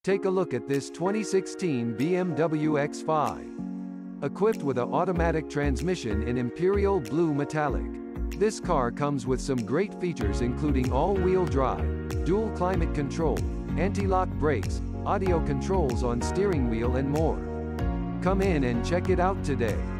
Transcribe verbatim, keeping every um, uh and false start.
Take a look at this twenty sixteen B M W X five. Equipped with an automatic transmission in Imperial Blue Metallic. This car comes with some great features including all-wheel drive, dual climate control, anti-lock brakes, audio controls on steering wheel and more. Come in and check it out today.